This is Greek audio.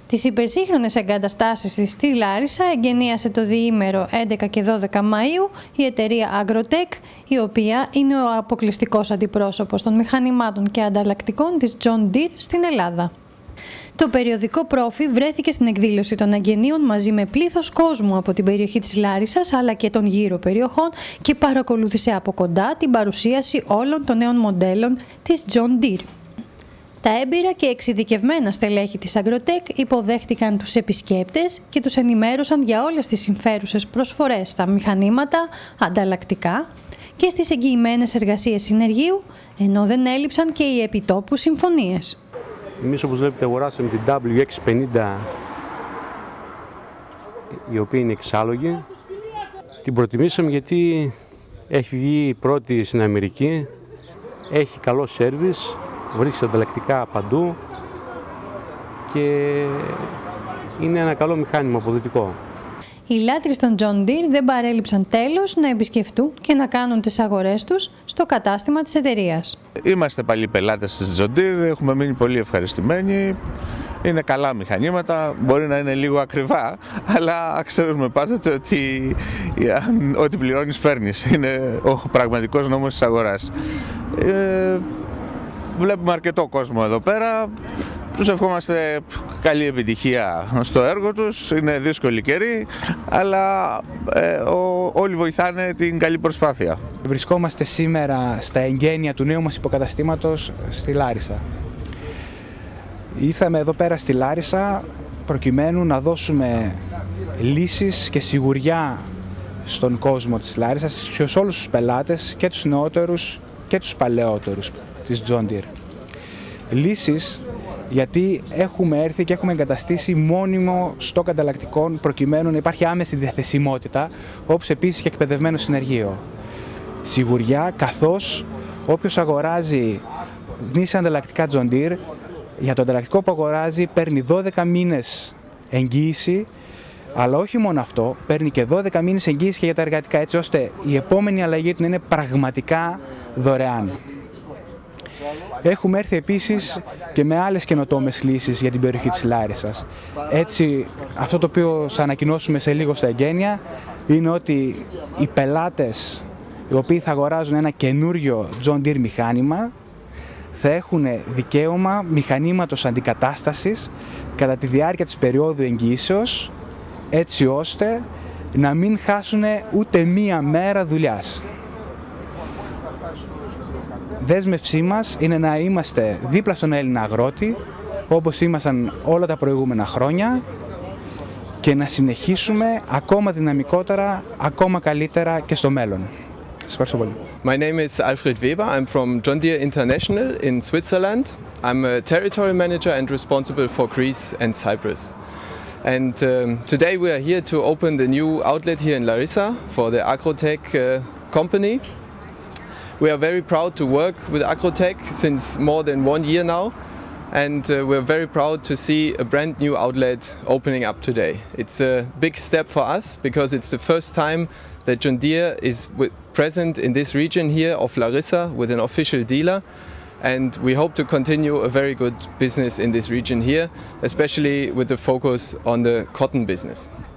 Τις υπερσύγχρονες εγκαταστάσεις της στη Λάρισα εγκαινίασε το διήμερο 11 και 12 Μαΐου η εταιρεία Agrotech, η οποία είναι ο αποκλειστικός αντιπρόσωπος των μηχανημάτων και ανταλλακτικών της John Deere στην Ελλάδα. Το περιοδικό Πρόφι βρέθηκε στην εκδήλωση των εγγενείων μαζί με πλήθος κόσμου από την περιοχή της Λάρισσας αλλά και των γύρω περιοχών και παρακολούθησε από κοντά την παρουσίαση όλων των νέων μοντέλων της John Deere. Τα έμπειρα και εξειδικευμένα στελέχη της Agrotech υποδέχτηκαν τους επισκέπτες και τους ενημέρωσαν για όλες τις συμφέρουσες προσφορές στα μηχανήματα, ανταλλακτικά και στις εγγυημένες εργασίες συνεργείου, ενώ δεν έλειψαν και οι επιτόπου συμφωνίες. Εμείς, όπως βλέπετε, αγοράσαμε την WX50, η οποία είναι εξάλογη. Την προτιμήσαμε γιατί έχει βγει πρώτη στην Αμερική, έχει καλό σέρβις, βρίσκει ανταλλακτικά παντού και είναι ένα καλό μηχάνημα αποδοτικό. Οι λάτρεις των John Deere δεν παρέλειψαν τέλος να επισκεφτούν και να κάνουν τις αγορές τους στο κατάστημα της εταιρείας. Είμαστε παλιοί πελάτες της John Deere, έχουμε μείνει πολύ ευχαριστημένοι. Είναι καλά μηχανήματα, μπορεί να είναι λίγο ακριβά, αλλά ξέρουμε πάντοτε ότι ό,τι πληρώνεις παίρνεις. Είναι ο πραγματικός νόμος της αγοράς. Βλέπουμε αρκετό κόσμο εδώ πέρα. Τους ευχόμαστε καλή επιτυχία στο έργο τους, είναι δύσκολη καιρή, αλλά όλοι βοηθάνε την καλή προσπάθεια. Βρισκόμαστε σήμερα στα εγγένεια του νέου μας υποκαταστήματος στη Λάρισα. Ήρθαμε εδώ πέρα στη Λάρισα προκειμένου να δώσουμε λύσεις και σιγουριά στον κόσμο της Λάρισσας, σε όλους τους πελάτες, και τους νεότερους και τους παλαιότερους της John Deere. Λύσεις γιατί έχουμε έρθει και έχουμε εγκαταστήσει μόνιμο στόκ ανταλλακτικών προκειμένου να υπάρχει άμεση διαθεσιμότητα, όπως επίσης και εκπαιδευμένο συνεργείο. Σιγουριά, καθώς όποιος αγοράζει γνήσια ανταλλακτικά John Deere, για το ανταλλακτικό που αγοράζει παίρνει 12 μήνες εγγύηση, αλλά όχι μόνο αυτό, παίρνει και 12 μήνες εγγύηση και για τα εργατικά, έτσι ώστε η επόμενη αλλαγή του είναι πραγματικά δωρεάν. Έχουμε έρθει επίσης και με άλλες καινοτόμες λύσεις για την περιοχή της Λάρισσας. Έτσι, αυτό το οποίο θα ανακοινώσουμε σε λίγο στα εγγένεια είναι ότι οι πελάτες οι οποίοι θα αγοράζουν ένα καινούριο John Deere μηχάνημα θα έχουν δικαίωμα μηχανήματος αντικατάστασης κατά τη διάρκεια της περίοδου εγγύησεως, έτσι ώστε να μην χάσουν ούτε μία μέρα δουλειάς. Δέσμευσή μας είναι να είμαστε δίπλα στον Έλληνα αγρότη, όπως ήμασταν όλα τα προηγούμενα χρόνια, και να συνεχίσουμε ακόμα δυναμικότερα, ακόμα καλύτερα και στο μέλλον. Σας ευχαριστώ πολύ. My name is Alfred Weber. I'm from John Deere International in Switzerland. I'm a territory manager and responsible for Greece and Cyprus. And today we are here to open the new outlet here in Larissa for the Agrotech company. We are very proud to work with Agrotech since more than 1 year now, and we're very proud to see a brand new outlet opening up today. It's a big step for us because it's the first time that John Deere is present in this region here of Larissa with an official dealer, and we hope to continue a very good business in this region here, especially with the focus on the cotton business.